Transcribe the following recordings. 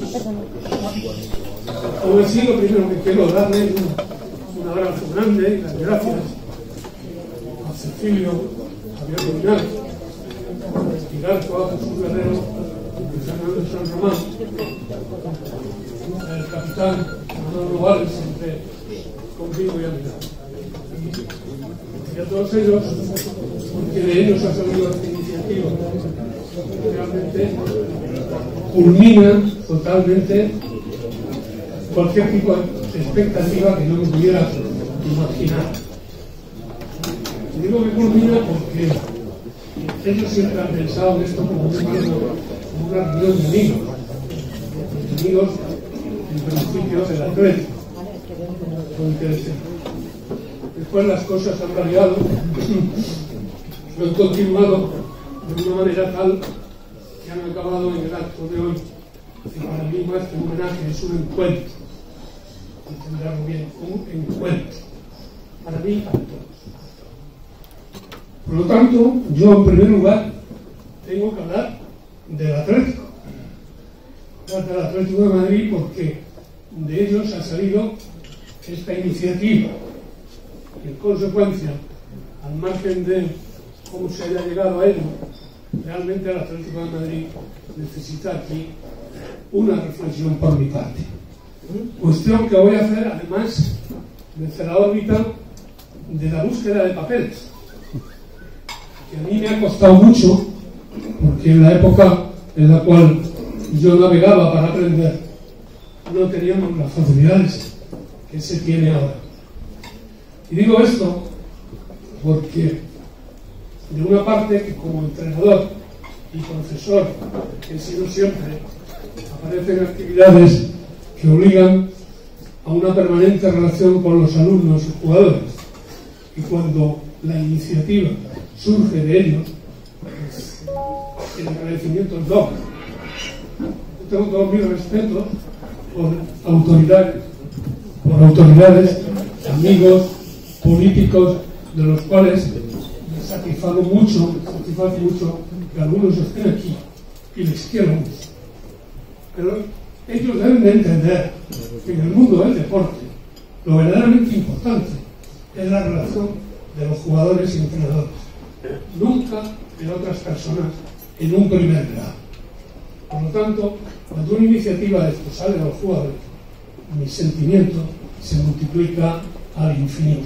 Aún así, lo primero que quiero darle es un abrazo grande y las gracias a Cecilio, Javier Ruinal, Pilarco, a Jesús Guerrero, a Fernando San Román, al capitán Manuel Nogales, siempre conmigo y a mi lado. Y a todos ellos, porque de ellos ha salido esta iniciativa, realmente culmina totalmente cualquier tipo de expectativa que yo me pudiera imaginar. Y digo que culmina porque ellos siempre han pensado en esto como una reunión de amigos en principio del Atlético. Después las cosas han variado, han continuado de una manera tal que han acabado en el acto de hoy. Y para mí más que un homenaje es un encuentro, entenderlo bien, un encuentro para mí y para todos. Por lo tanto, yo en primer lugar tengo que hablar del Atlético, del Atlético de Madrid, porque de ellos ha salido esta iniciativa y en consecuencia, al margen de cómo se haya llegado a ello, realmente el Atlético de Madrid necesita aquí una reflexión por mi parte. Cuestión que voy a hacer además desde la órbita de la búsqueda de papeles, que a mí me ha costado mucho, porque en la época en la cual yo navegaba para aprender no teníamos las facilidades que se tiene ahora. Y digo esto porque de una parte que como entrenador y profesor he sido siempre, aparecen actividades que obligan a una permanente relación con los alumnos y jugadores, y cuando la iniciativa surge de ellos, pues, el agradecimiento es doble. Yo tengo todos mis respetos por autoridades, amigos, políticos, de los cuales me satisface mucho que algunos estén aquí y les quiero mucho. Pero ellos deben de entender que en el mundo del deporte lo verdaderamente importante es la relación de los jugadores y entrenadores, nunca de otras personas en un primer grado. Por lo tanto, cuando una iniciativa de esto sale de los jugadores, mi sentimiento se multiplica al infinito.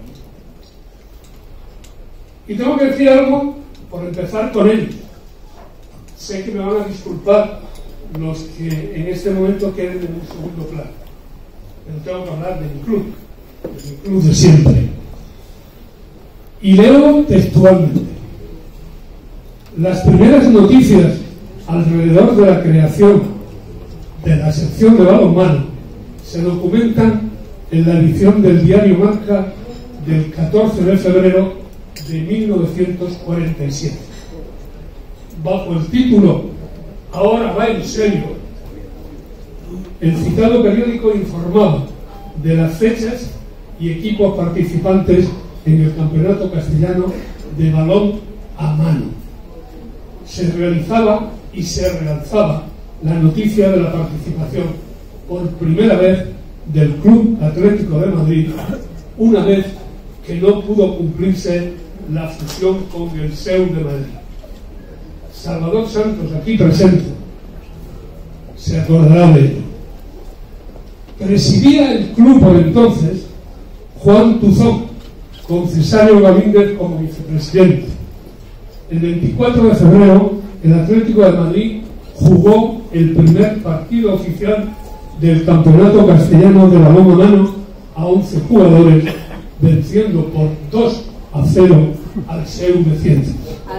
Y tengo que decir algo por empezar con ellos. Sé que me van a disculpar los que en este momento queden en un segundo plano, pero tengo que hablar de mi club de siempre. Y leo textualmente: las primeras noticias alrededor de la creación de la sección de balonmano se documentan en la edición del diario Marca del 14 de febrero de 1947, bajo el título "Ahora va en serio". El citado periódico informaba de las fechas y equipos participantes en el Campeonato Castellano de Balón a Mano. Se realizaba y se realzaba la noticia de la participación por primera vez del Club Atlético de Madrid, una vez que no pudo cumplirse la fusión con el SEU de Madrid. Salvador Santos, aquí presente, se acordará de ello. Presidía el club por entonces Juan Tuzón, con Cesario Galíndez como vicepresidente. El 24 de febrero, el Atlético de Madrid jugó el primer partido oficial del Campeonato Castellano de Balón a Mano a 11 jugadores, venciendo por 2-0 al SEU de Ciencias.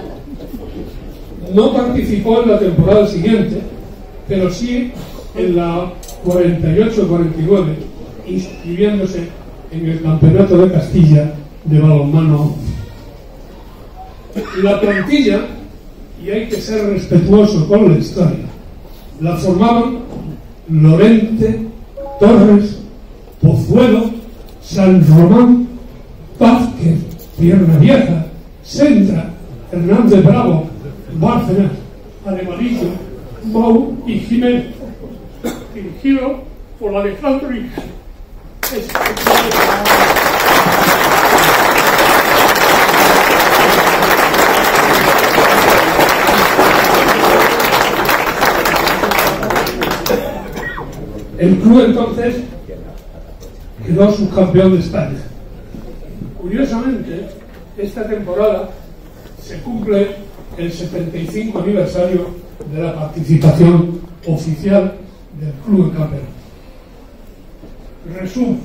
No participó en la temporada siguiente, pero sí en la 48-49, inscribiéndose en el Campeonato de Castilla de balonmano. La plantilla, y hay que ser respetuoso con la historia, la formaban Lorente, Torres, Pozuelo, San Román, Vázquez, Pierna Vieja, Sendra, Hernández Bravo, Bárcenas, Arevalillo, Mou y Jiménez. dirigido por Alejandro Hija. El club entonces quedó subcampeón de España. Curiosamente, esta temporada se cumple el 75 aniversario de la participación oficial del club en campeonato. Resumen: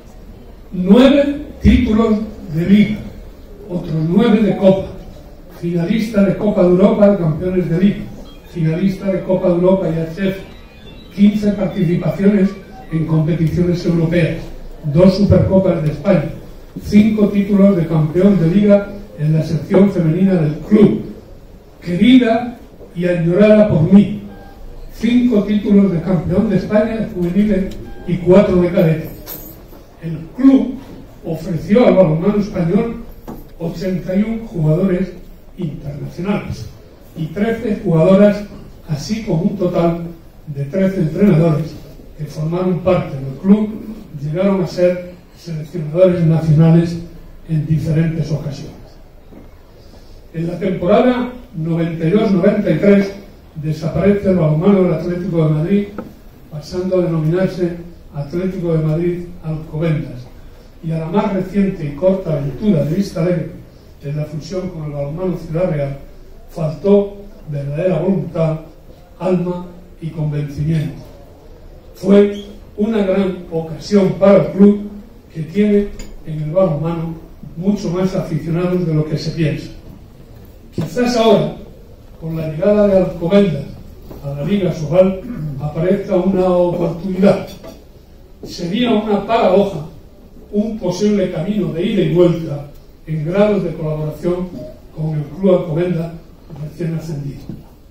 9 títulos de Liga, otros 9 de Copa, finalista de Copa de Europa y campeones de Liga, finalista de Copa de Europa y HF, 15 participaciones en competiciones europeas, 2 Supercopas de España, 5 títulos de campeón de Liga en la sección femenina del club, querida y añorada por mí, 5 títulos de campeón de España de juveniles y 4 de cadetes. El club ofreció al balonmano español 81 jugadores internacionales y 13 jugadoras, así como un total de 13 entrenadores que formaron parte del club, llegaron a ser seleccionadores nacionales en diferentes ocasiones. En la temporada 92-93 desaparece el balonmano del Atlético de Madrid, pasando a denominarse Atlético de Madrid Alcobendas, y a la más reciente y corta aventura de Vista Alegre en la fusión con el balonmano Ciudad Real faltó verdadera voluntad, alma y convencimiento. Fue una gran ocasión para el club, que tiene en el balonmano mucho más aficionados de lo que se piensa. Quizás ahora, con la llegada de Alcobendas a la Liga Sobal, aparezca una oportunidad. Sería una paradoja, un posible camino de ida y vuelta en grados de colaboración con el club Alcobendas recién ascendido.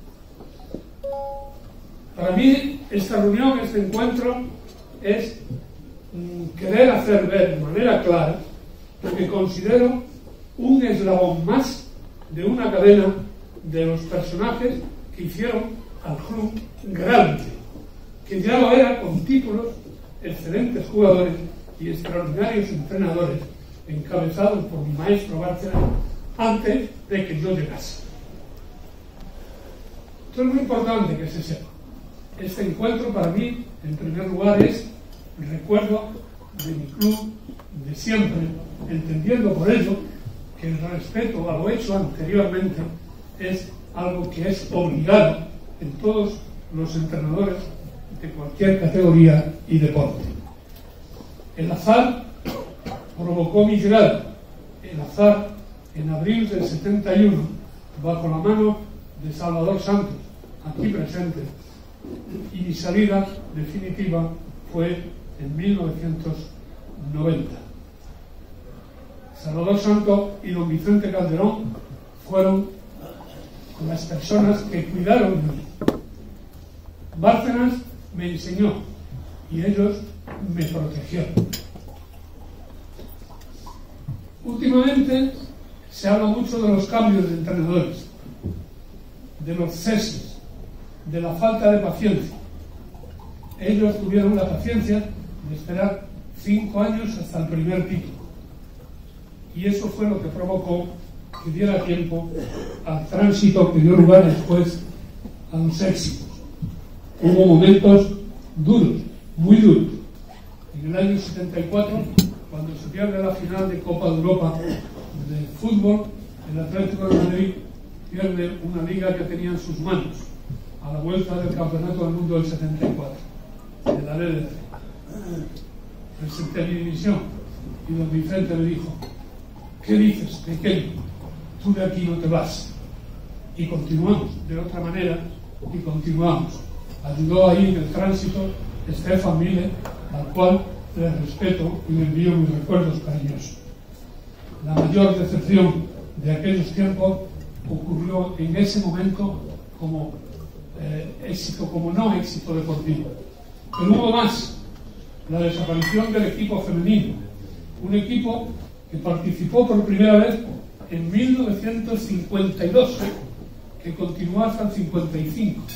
Para mí, esta reunión, este encuentro, es querer hacer ver de manera clara lo que considero un eslabón más de una cadena de los personajes que hicieron al club grande, que ya lo era con títulos, excelentes jugadores y extraordinarios entrenadores, encabezados por mi maestro Bárcenas, antes de que yo llegase. Esto es muy importante que se sepa. Este encuentro para mí, en primer lugar, es el recuerdo de mi club de siempre, entendiendo por ello que el respeto a lo hecho anteriormente es algo que es obligado en todos los entrenadores de cualquier categoría y deporte. El azar provocó mi llegada. El azar, en abril del 71, bajo la mano de Salvador Santos, aquí presente, y mi salida definitiva fue en 1990. Salvador Santos y don Vicente Calderón fueron las personas que cuidaron de mí. Bárcenas me enseñó y ellos me protegieron. Últimamente se habla mucho de los cambios de entrenadores, de los ceses, de la falta de paciencia. Ellos tuvieron la paciencia de esperar 5 años hasta el primer título. Y eso fue lo que provocó que diera tiempo al tránsito que dio lugar después a los éxitos. Hubo momentos duros, muy duros. En el año 74, cuando se pierde la final de Copa de Europa de fútbol, el Atlético de Madrid pierde una liga que tenía en sus manos a la vuelta del Campeonato del Mundo del 74, de la LDC. Presenté mi dimisión y don Vicente me dijo: ¿qué dices, pequeño? Tú de aquí no te vas. Y continuamos de otra manera, y continuamos. Ayudó ahí en el tránsito Stefan Mille, al cual le respeto y le envío mis recuerdos cariñosos. La mayor decepción de aquellos tiempos ocurrió en ese momento como éxito, como no éxito deportivo. Pero hubo más: la desaparición del equipo femenino, un equipo que participó por primera vez en 1952, que continuó hasta el 55,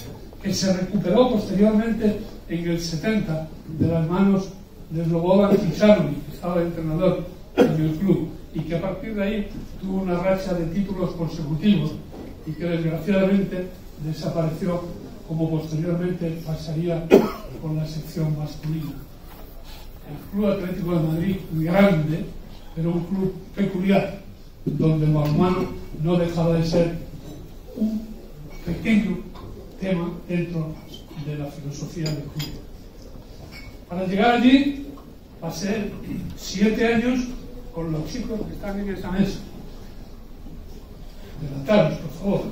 que se recuperó posteriormente en el 70 de las manos de Slobodan Milošević, que estaba de entrenador en el club, y que a partir de ahí tuvo una racha de títulos consecutivos y que desgraciadamente desapareció, como posteriormente pasaría con la sección masculina. El Club Atlético de Madrid, muy grande, pero un club peculiar, donde el balonmano no dejaba de ser un pequeño tema dentro de la filosofía del club. Para llegar allí pasé 7 años con los chicos que están en esa mesa. Levantaros, por favor.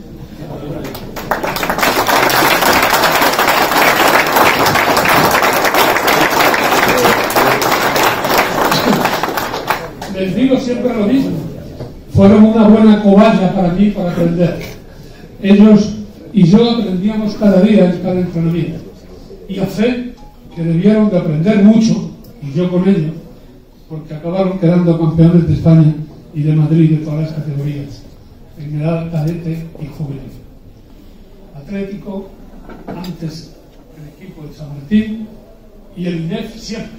Les digo siempre lo mismo. Fueron una buena cobaya para mí para aprender. Ellos y yo aprendíamos cada día en cada entrenamiento. Y a fe que debieron de aprender mucho, y yo con ellos, porque acabaron quedando campeones de España y de Madrid de todas las categorías, en edad cadete y juvenil. Atlético, antes el equipo de San Martín, y el INEF siempre.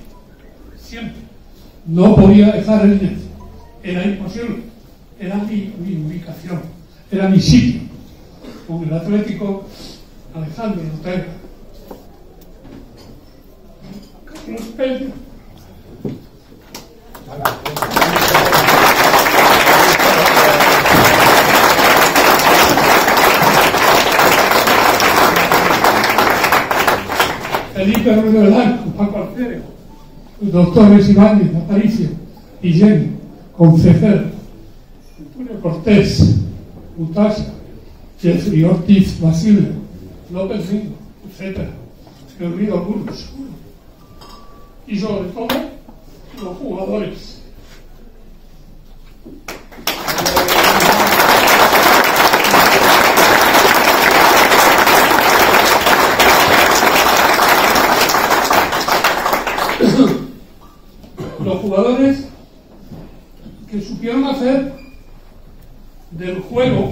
No podía dejar el INEF. Era imposible. Era mi ubicación. Era mi sitio. Con el Atlético, Alejandro Ortega, Carlos Pérez, Felipe Ruido del Arco, Paco Alcero, doctores Ibáñez, Aparicio, Guillén, Concejero, Antonio Cortés, Utasa, Jeffrey Ortiz, Basile, López Rico, etc. Me olvido algunos. Y sobre todo, los jugadores. Los jugadores que supieron hacer del juego,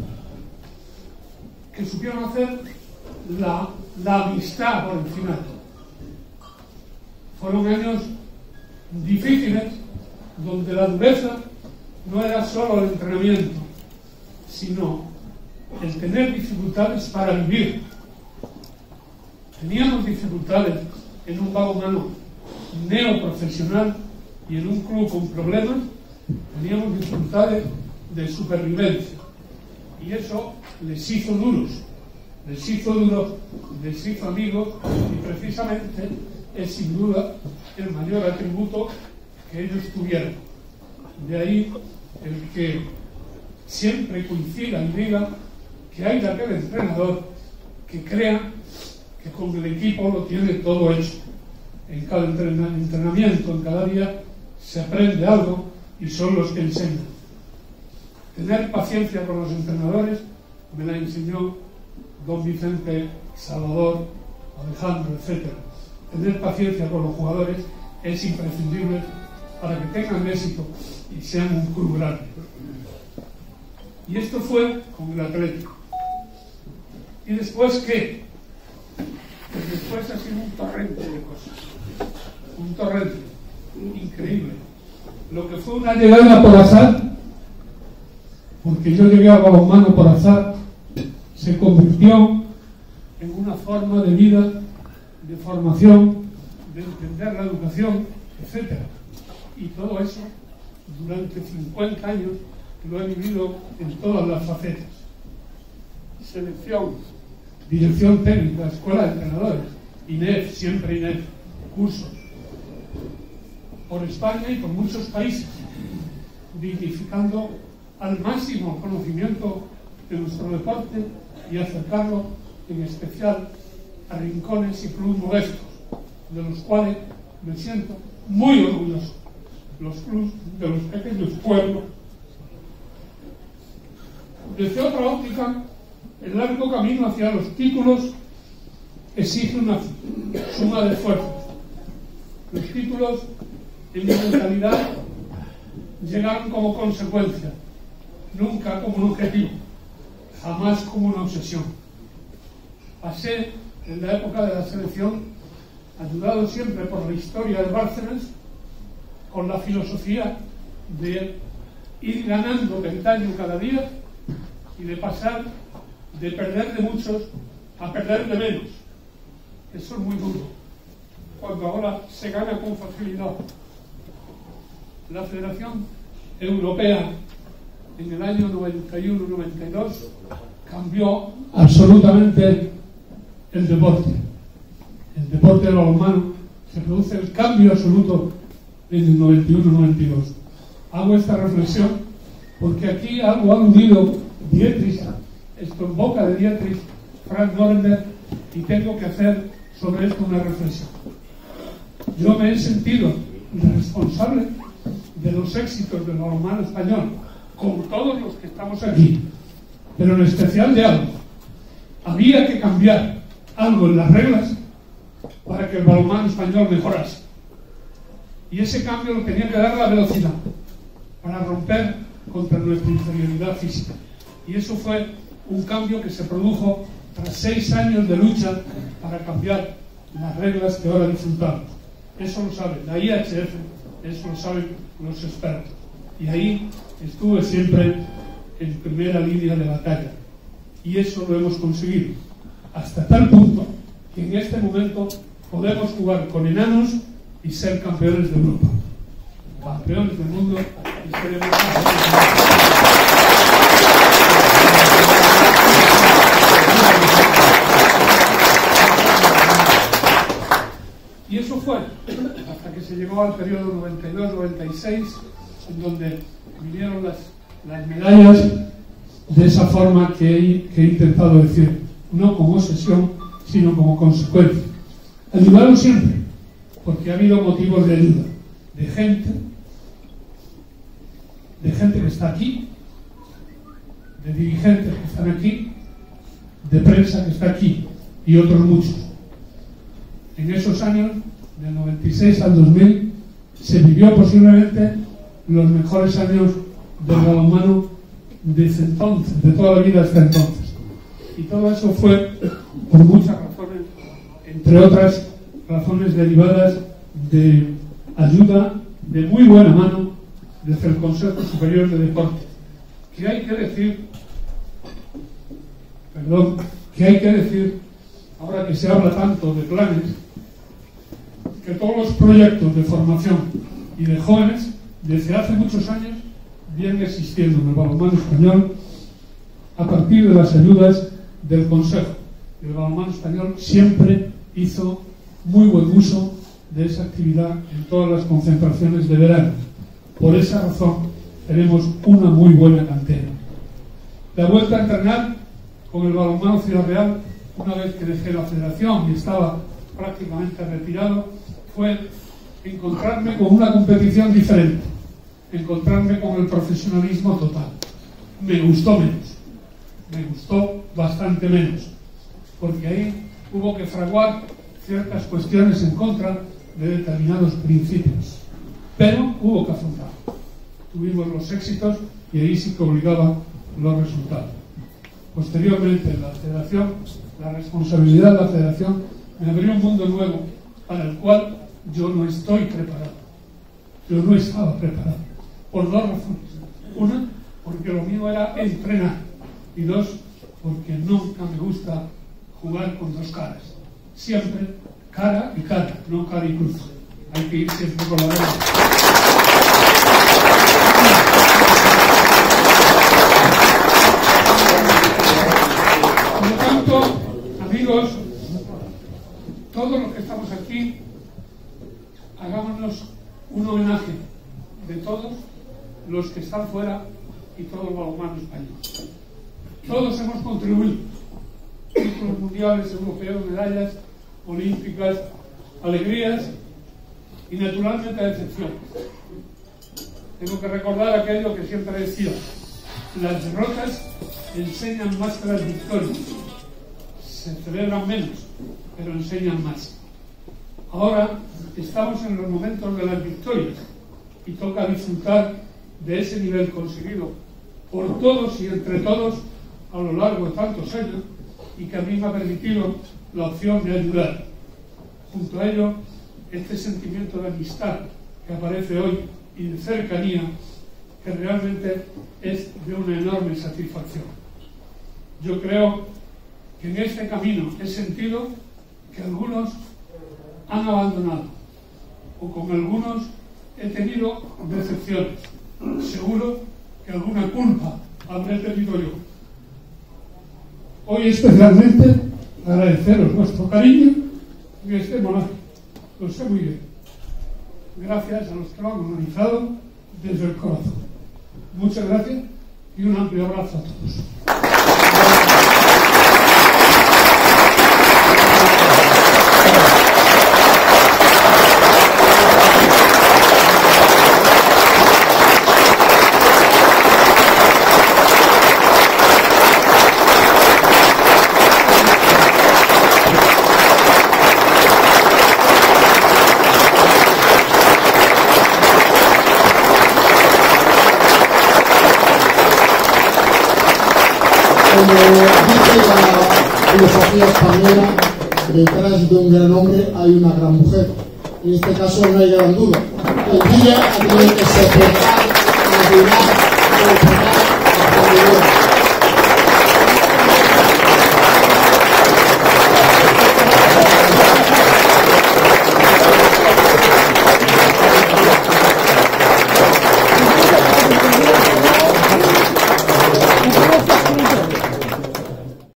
que supieron hacer la amistad por encima de todo. Fueron años difíciles donde la dureza no era solo el entrenamiento, sino el tener dificultades para vivir. Teníamos dificultades en un balonmano neoprofesional y en un club con problemas, teníamos dificultades de supervivencia. Y eso les hizo duros, les hizo amigos, y precisamente es sin duda el mayor atributo que ellos tuvieron. De ahí el que siempre coincida y diga que hay de aquel entrenador que crea que con el equipo lo tiene todo hecho. En cada entrenamiento, en cada día, se aprende algo y son los que enseñan. Tener paciencia con los entrenadores me la enseñó don Vicente, Salvador, Alejandro, etc. Tener paciencia con los jugadores es imprescindible para que tengan éxito y sean un club grande. Y esto fue con el Atlético. ¿Y después qué? Pues después ha sido un torrente de cosas. Un torrente increíble. Lo que fue una llegada por azar, porque yo llegué al balonmano por azar, se convirtió en una forma de vida, de formación, de entender la educación, etc. Y todo eso, durante 50 años, lo he vivido en todas las facetas. Selección, dirección técnica, escuela de entrenadores, INEF, siempre INEF, cursos, por España y por muchos países, dignificando al máximo el conocimiento de nuestro deporte y acercarlo en especial a rincones y clubes modestos, de los cuales me siento muy orgulloso, los clubes de los pequeños pueblos. Desde otra óptica, el largo camino hacia los títulos exige una suma de esfuerzos. Los títulos, en mi mentalidad, llegaron como consecuencia, nunca como un objetivo, jamás como una obsesión. pasé en la época de la selección, ayudado siempre por la historia de Bárcenas, con la filosofía de ir ganando peldaño cada día y de pasar de perder de muchos a perder de menos. Eso es muy duro, cuando ahora se gana con facilidad. La Federación Europea en el año 91-92 cambió absolutamente el deporte. El deporte del balonmano se produce el cambio absoluto en el 91-92. Hago esta reflexión porque aquí algo ha aludido Dietrich, esto en boca de Dietrich, Frank Norenberg, y tengo que hacer sobre esto una reflexión. Yo me he sentido responsable de los éxitos del balonmano español, con todos los que estamos aquí, pero en especial de algo. Había que cambiar algo en las reglas para que el balonmano español mejorase. Y ese cambio lo tenía que dar la velocidad, para romper contra nuestra inferioridad física. Y eso fue un cambio que se produjo tras 6 años de lucha para cambiar las reglas que ahora disfrutamos. Eso lo sabe la IHF, eso lo saben los expertos. Y ahí estuve siempre en primera línea de batalla. Y eso lo hemos conseguido. Hasta tal punto que en este momento podemos jugar con enanos y ser campeones de Europa. Campeones del mundo y seremos y eso fue hasta que se llegó al periodo 92-96, en donde vinieron las medallas de esa forma que he intentado decir, no como obsesión, sino como consecuencia. Ayudaron siempre, porque ha habido motivos de ayuda, de gente que está aquí, de dirigentes que están aquí, de prensa que está aquí, y otros muchos. En esos años, del 96 al 2000, se vivió posiblemente los mejores años del balonmano desde entonces, de toda la vida hasta entonces. Y todo eso fue por muchas razones, entre otras razones derivadas de ayuda de muy buena mano desde el Consejo Superior de Deportes, que hay que decir, ahora que se habla tanto de planes, que todos los proyectos de formación y de jóvenes desde hace muchos años vienen existiendo en el balonmano español a partir de las ayudas del Consejo. El balonmano español siempre hizo muy buen uso de esa actividad en todas las concentraciones de verano. Por esa razón tenemos una muy buena cantera. La vuelta a entrenar con el balonmano Ciudad Real, una vez que dejé la federación y estaba prácticamente retirado, fue encontrarme con una competición diferente, encontrarme con el profesionalismo total. Me gustó menos, me gustó bastante menos, porque ahí hubo que fraguar ciertas cuestiones en contra de determinados principios, pero hubo que afrontar. Tuvimos los éxitos y ahí sí que obligaba los resultados. Posteriormente, la federación, la responsabilidad de la federación me abrió un mundo nuevo para el cual yo no estoy preparado. Yo no estaba preparado, por dos razones. Una, porque lo mío era entrenar, y dos, porque nunca me gusta jugar con dos caras. Siempre cara y cara, no cara y cruz. Hay que ir siempre con la verdad. Por lo tanto, amigos, todos los que estamos aquí, hagámonos un homenaje de todos los que están fuera y todo el balonmano español. Todos hemos contribuido. Títulos mundiales, europeos, medallas olímpicas, alegrías y naturalmente decepciones. Tengo que recordar aquello que siempre decía: las derrotas enseñan más que las victorias. Se celebran menos, pero enseñan más. Ahora estamos en los momentos de las victorias y toca disfrutar de ese nivel conseguido por todos y entre todos a lo largo de tantos años, y que a mí me ha permitido la opción de ayudar. Junto a ello, este sentimiento de amistad que aparece hoy y de cercanía, que realmente es de una enorme satisfacción. Yo creo que en este camino he sentido que algunos han abandonado, o con algunos he tenido decepciones. Seguro que alguna culpa habré tenido yo. Hoy especialmente agradeceros vuestro cariño en este monarca. Lo sé muy bien. Gracias a los que lo han organizado desde el corazón. Muchas gracias y un amplio abrazo a todos. Como dice la filosofía española, detrás de un gran hombre hay una gran mujer. En este caso no hay gran duda. El día ha tenido que soportar, ayudar, colaborar, aprender.